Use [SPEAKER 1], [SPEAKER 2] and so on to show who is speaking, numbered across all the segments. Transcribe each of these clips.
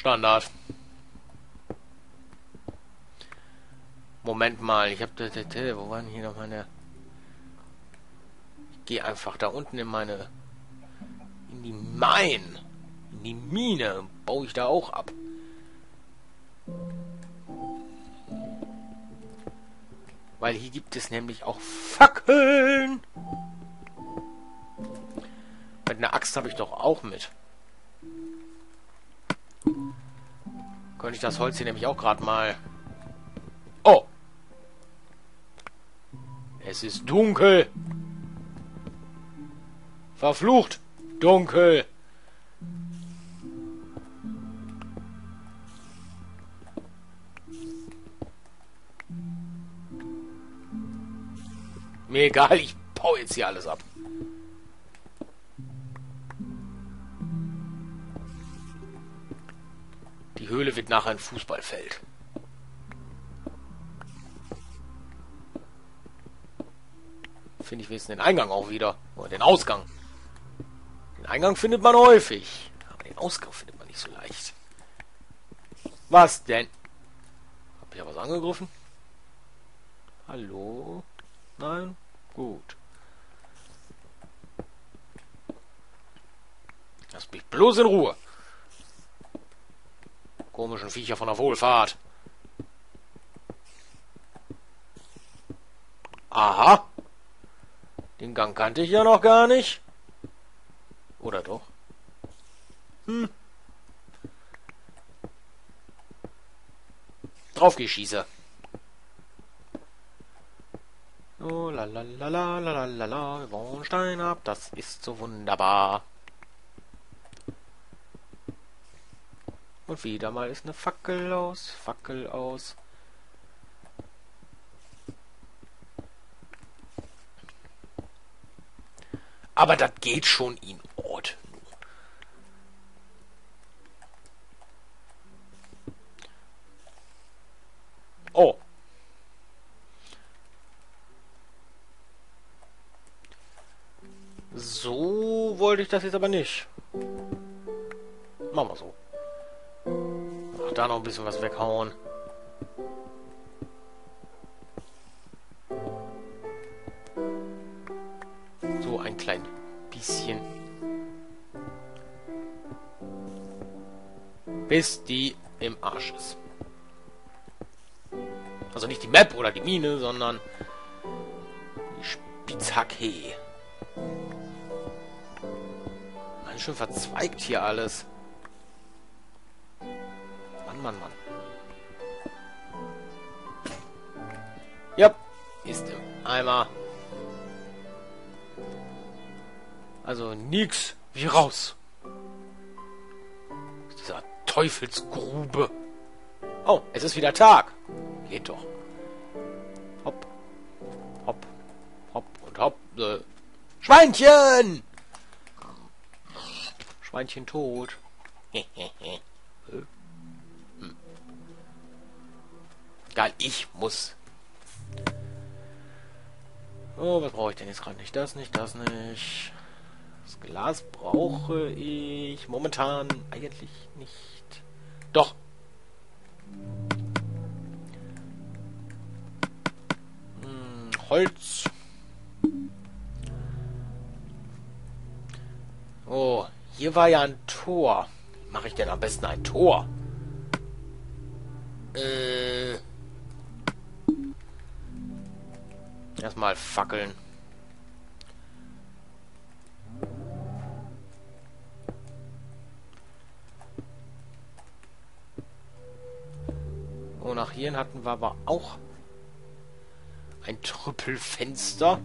[SPEAKER 1] Standard. Moment mal, ich habe... Wo waren hier noch meine... Ich gehe einfach da unten in meine... In die Mine. In die Mine. Baue ich da auch ab. Weil hier gibt es nämlich auch Fackeln. Mit einer Axt habe ich doch auch mit. Könnte ich das Holz hier nämlich auch gerade mal... Oh! Es ist dunkel! Verflucht! Dunkel! Mir egal, ich baue jetzt hier alles ab. Die Höhle wird nachher ein Fußballfeld. Finde ich wenigstens den Eingang auch wieder. Oder den Ausgang. Den Eingang findet man häufig. Aber den Ausgang findet man nicht so leicht. Was denn? Hab ich ja was angegriffen? Hallo? Nein? Gut. Lasst mich bloß in Ruhe. Komischen Viecher von der Wohlfahrt. Aha. Den Gang kannte ich ja noch gar nicht. Oder doch? Draufgeschieße. Oh, la la la la la la la, wir bauen Stein ab, das ist so wunderbar. Und wieder mal ist eine Fackel aus, Fackel aus. Aber das geht schon in Ordnung. Oh. So wollte ich das jetzt aber nicht. Machen wir so. Ach, da noch ein bisschen was weghauen. So ein klein bisschen. Bis die im Arsch ist. Also nicht die Map oder die Mine, sondern die Spitzhacke. Ganz schön verzweigt hier alles. Mann, Mann, Mann. Ja, ist im Eimer. Also nix wie raus. Aus dieser Teufelsgrube. Oh, es ist wieder Tag. Geht doch. Hopp. Hopp. Hopp und hopp. Schweinchen! Schweinchen tot. Egal, ich muss. Oh, was brauche ich denn jetzt gerade nicht? Das nicht, das nicht. Das Glas brauche ich momentan eigentlich nicht. Doch. Holz. Oh, hier war ja ein Tor. Wie mache ich denn am besten ein Tor? Erstmal Fackeln. Oh, nach hier hatten wir aber auch ein Trüppelfenster.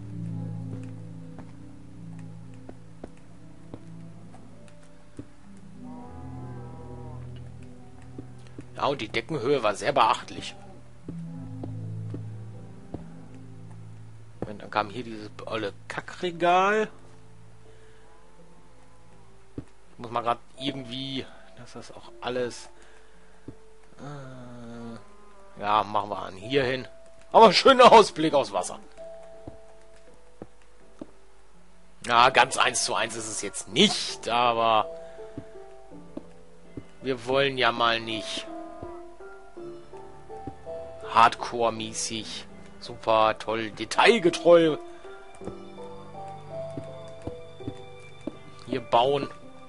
[SPEAKER 1] Ja, und die Deckenhöhe war sehr beachtlich. Und dann kam hier dieses olle Kackregal. Ich muss mal gerade irgendwie, dass das auch alles... ja, machen wir an hier hin. Aber ein schöner Ausblick aufs Wasser. Ja, ganz 1:1 ist es jetzt nicht, aber... Wir wollen ja mal nicht Hardcore-mäßig, super toll, detailgetreu hier bauen.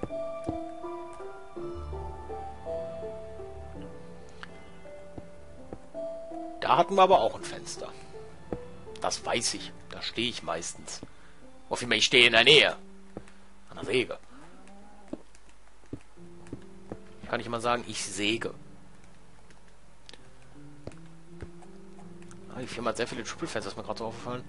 [SPEAKER 1] Da hatten wir aber auch ein Fenster. Das weiß ich. Da stehe ich meistens. Auf jeden Fall, ich stehe in der Nähe. An der Säge. Kann ich mal sagen, ich säge. Ah, die Firma hat sehr viele Triple-Fans, das ist mir gerade so aufgefallen.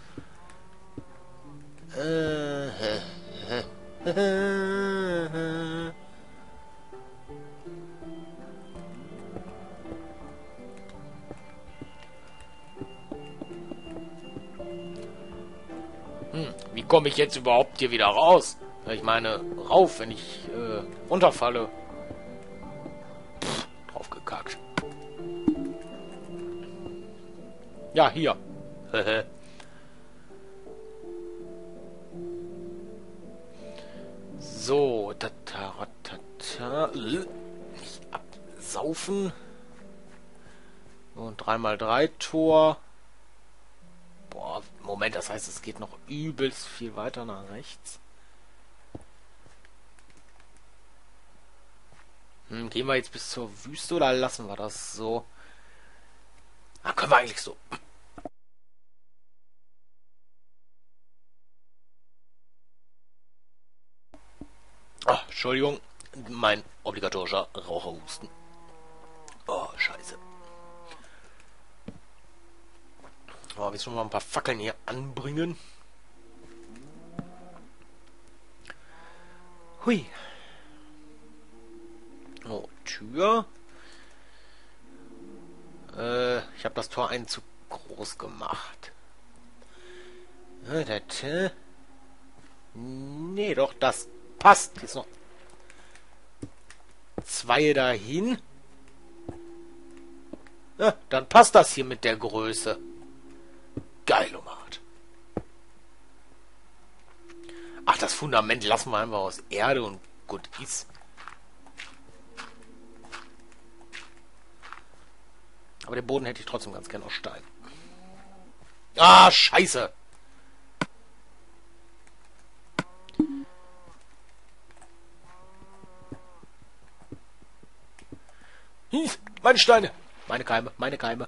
[SPEAKER 1] Wie komme ich jetzt überhaupt hier wieder raus? Ich meine, rauf, wenn ich runterfalle. Pff, drauf gekackt. Ja, hier. So, nicht absaufen. Und 3x3 Tor. Boah, Moment, das heißt, es geht noch übelst viel weiter nach rechts. Gehen wir jetzt bis zur Wüste oder lassen wir das so? Ah, können wir eigentlich so. Ah, Entschuldigung, mein obligatorischer Raucherhusten. Oh, scheiße. Aber wir schon mal ein paar Fackeln hier anbringen. Hui. Oh, Tür. Ich habe das Tor einen zu groß gemacht. Nee, doch, das passt. Jetzt noch 2 dahin. Ja, dann passt das hier mit der Größe. Geil, Omat. Ach, das Fundament lassen wir einfach aus Erde und gut ist. Aber den Boden hätte ich trotzdem ganz gern aus Stein. Ah, scheiße. Meine Steine. Meine Keime, meine Keime.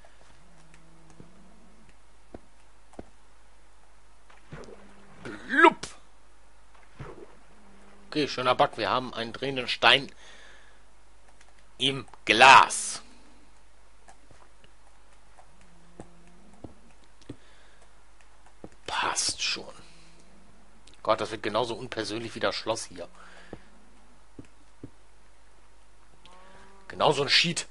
[SPEAKER 1] Blub. Okay, schöner Back. Wir haben einen drehenden Stein im Glas. Passt schon. Gott, das wird genauso unpersönlich wie das Schloss hier. Genauso ein Sheet.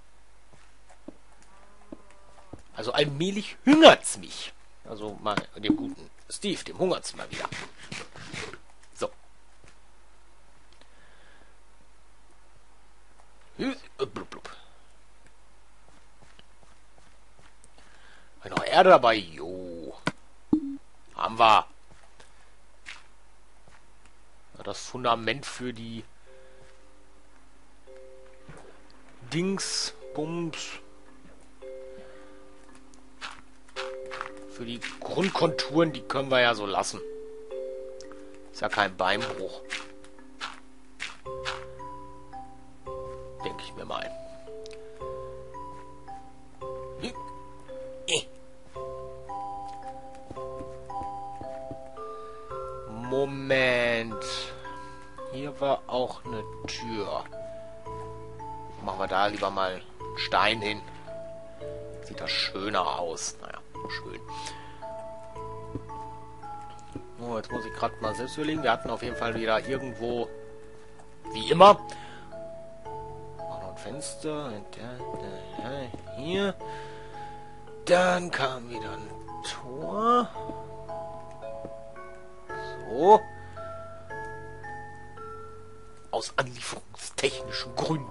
[SPEAKER 1] Also allmählich hungert's mich. Also mal dem guten Steve, dem hungert's mal wieder. So. Blub, blub. Noch Erde dabei. Jo. Haben wir. Das Fundament für die Dingsbums. Für die Grundkonturen, die können wir ja so lassen. Ist ja kein Beinbruch. Denke ich mir mal. Moment. Hier war auch eine Tür. Machen wir da lieber mal einen Stein hin. Sieht das schöner aus. Naja, schön. Oh, jetzt muss ich gerade mal selbst überlegen. Wir hatten auf jeden Fall wieder irgendwo, wie immer, noch ein Fenster. Hier. Dann kam wieder ein Tor. So. Aus anlieferungstechnischen Gründen.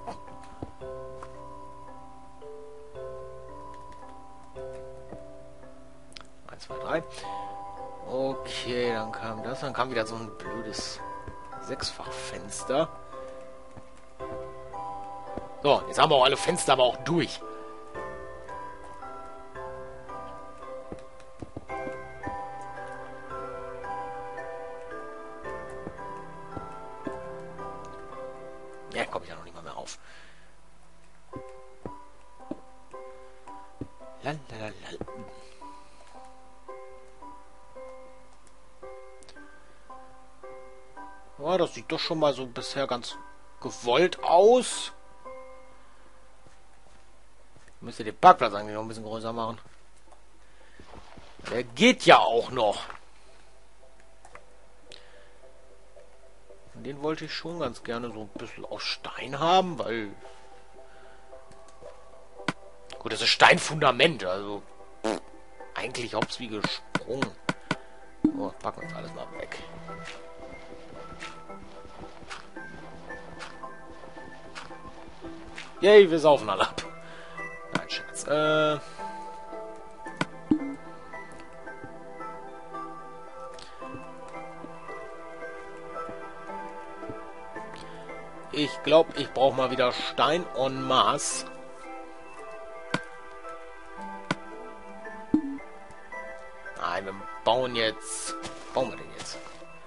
[SPEAKER 1] Eins, zwei, drei. Okay, dann kam das. Dann kam wieder so ein blödes Sechsfachfenster. So, jetzt haben wir auch alle Fenster aber auch durch. Ja, komme ich ja noch nicht mal mehr auf. Lalalala. Ja, das sieht doch schon mal so bisher ganz gewollt aus. Müsst ihr den Parkplatz eigentlich noch ein bisschen größer machen. Der geht ja auch noch. Und den wollte ich schon ganz gerne so ein bisschen aus Stein haben, weil... Gut, das ist Steinfundament, also... Eigentlich hops wie gesprungen. So, packen wir uns alles mal weg. Yay, wir saufen alle ab. Nein, Scherz. Ich glaube, ich brauche mal wieder Stein en masse. Nein, wir bauen jetzt... Bauen wir den jetzt?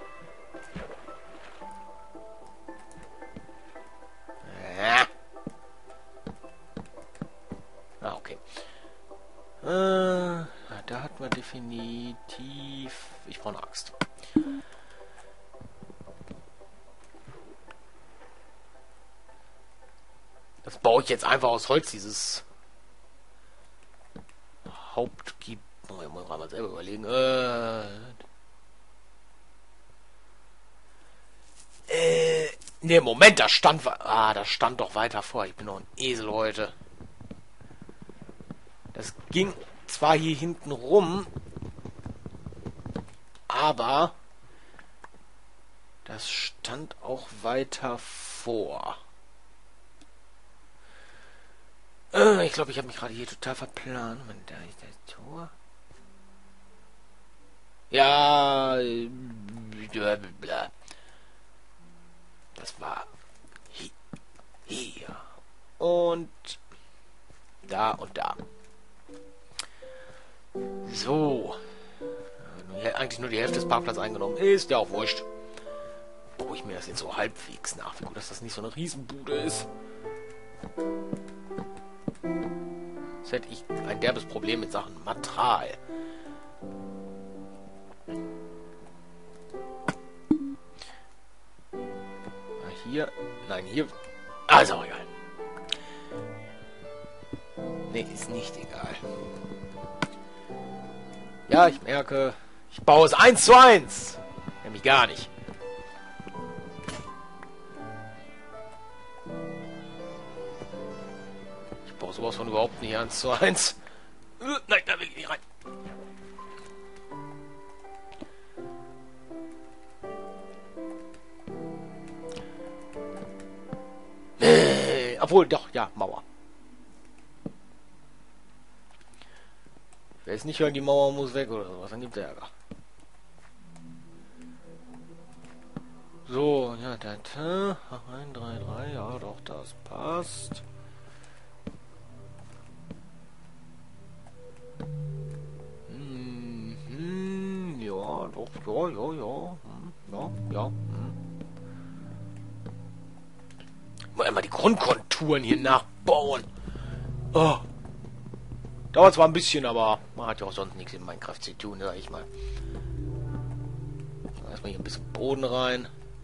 [SPEAKER 1] Ja. Ah, okay. Da hat man definitiv... Ich brauche eine Axt. Das baue ich jetzt einfach aus Holz, dieses Hauptgebiet. Oh, ich muss mal selber überlegen. Ne, Moment, das stand... das stand doch weiter vor. Ich bin noch ein Esel heute. Das ging zwar hier hinten rum, aber das stand auch weiter vor. Ich glaube, ich habe mich gerade hier total verplant. Da ist das Tor. Ja, das war hier. Und da und da. So. Eigentlich nur die Hälfte des Parkplatzes eingenommen. Ist ja auch wurscht. Baue ich mir das jetzt so halbwegs nach. Wie gut, dass das nicht so eine Riesenbude ist. Jetzt hätte ich ein derbes Problem mit Sachen Material. Hier. Nein, hier. Ah, ist auch egal. Nee, ist nicht egal. Ja, ich merke, ich baue es 1:1. Nämlich gar nicht. Ich baue sowas von überhaupt nicht 1:1. Nein, da will ich nicht rein. Obwohl, doch, ja, Mauer. Ich will jetzt nicht hören, die Mauer muss weg oder sowas, dann gibt es Ärger. So, ja, da, 1, 3, 3, ja, doch, das passt. Ja, doch, ja. Mal einmal die Grundkonturen hier nachbauen. Oh. Dauert zwar ein bisschen, aber man hat ja auch sonst nichts in Minecraft zu tun, sag ich mal. Erstmal hier ein bisschen Boden rein.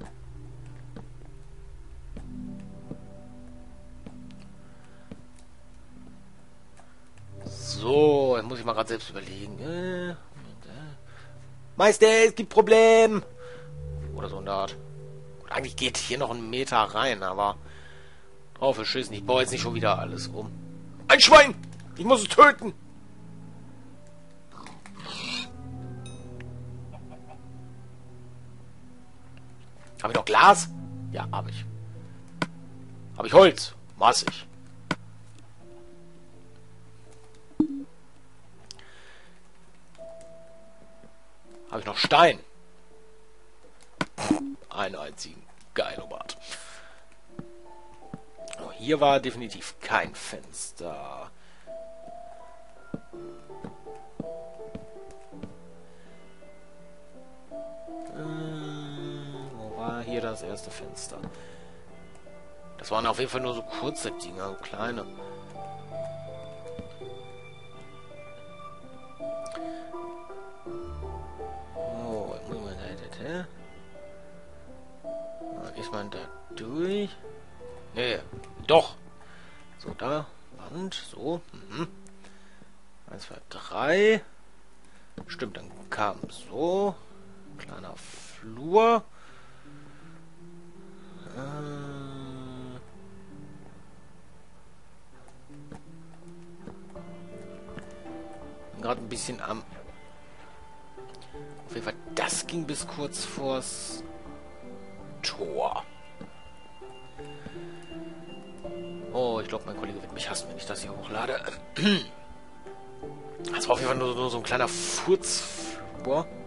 [SPEAKER 1] So, jetzt muss ich mal gerade selbst überlegen. Meister, es gibt Problem. Oder so eine Art. Gut, eigentlich geht hier noch ein Meter rein, aber drauf geschissen. Ich baue jetzt nicht schon wieder alles um. Ein Schwein! Ich muss es töten! Habe ich noch Glas? Ja, habe ich. Habe ich Holz? Massig. Habe ich noch Stein? Einen einzigen. Geil, Obert. Oh, hier war definitiv kein Fenster. Wo war hier das erste Fenster? Das waren auf jeden Fall nur so kurze Dinger, so kleine. Oh, muss man da... Ist man da durch? Nee, doch. So, da. Wand, so. 1, 2, 3. Stimmt, dann kam so. Kleiner Flur. Gerade ein bisschen am... Auf jeden Fall, das ging bis kurz vors Tor. Oh, ich glaube, mein Kollege wird mich hassen, wenn ich das hier hochlade. Das war auf jeden Fall nur so ein kleiner Furzflur.